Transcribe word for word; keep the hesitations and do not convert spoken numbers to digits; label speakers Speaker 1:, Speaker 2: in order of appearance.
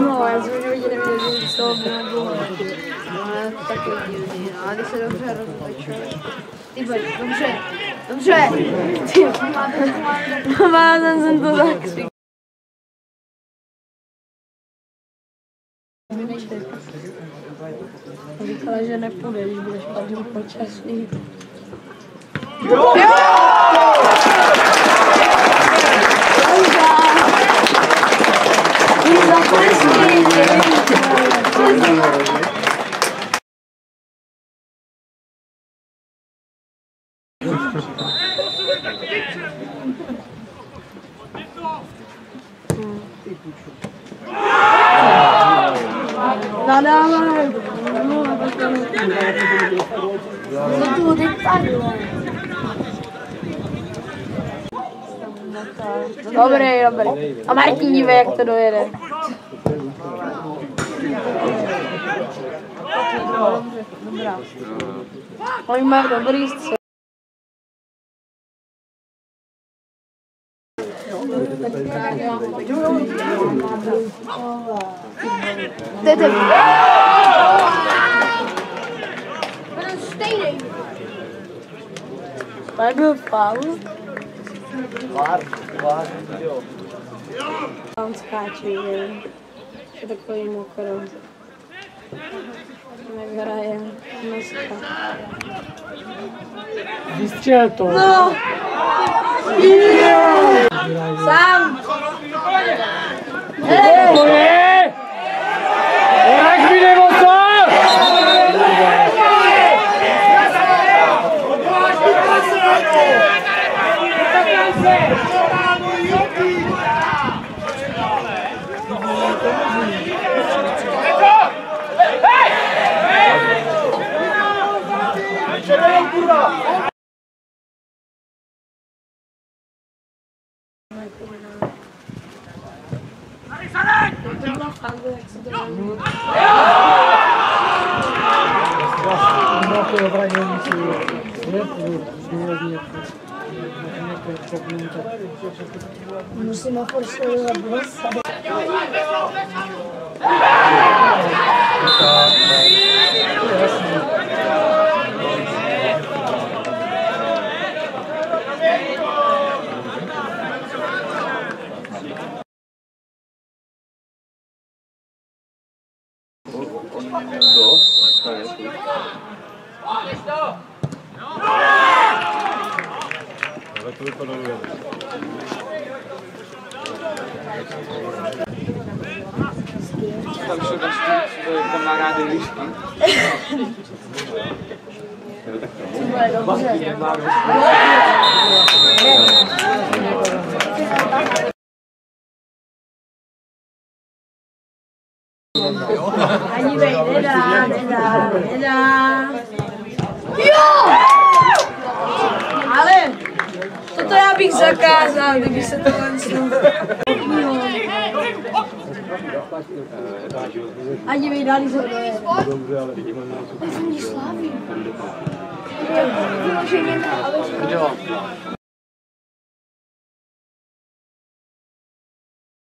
Speaker 1: No, já jsem už viděl, že z toho bylo dlouho. Ale to takový divný, no. A když se dobře roztočuje. Ty pojď, dobře, dobře. Ty, máte ten jsem to zakřik. Říkala, že nepůjde, když bude špatný počasí. Jo! Jo! Nadávaj. Co tu teď tady? Dobrý, dobrý. A Martin dívej, jak to dojede. Dobře, dobrá. Oni mají dobrý střel. Jdete. To byl faul.
Speaker 2: Vár, vár, jo.
Speaker 1: Tam skáče, je takový mokrý. Nehraje dneska.
Speaker 2: Vystřel to.
Speaker 1: No! Sám!
Speaker 2: Hej! To je! Rugby nebo co?
Speaker 1: Musíme posledovat bosa.
Speaker 3: Dost, to je to. Ale to vypadalo dobře.
Speaker 4: Tam šel na štíp, kamarády lišky.
Speaker 1: Ani vej, nedá, nedá, nedá. Jo! Ale toto já bych zakázal, kdyby se to len snou. Ani vej, dali se to je. Oni slaví. Vyloženě na Aleš.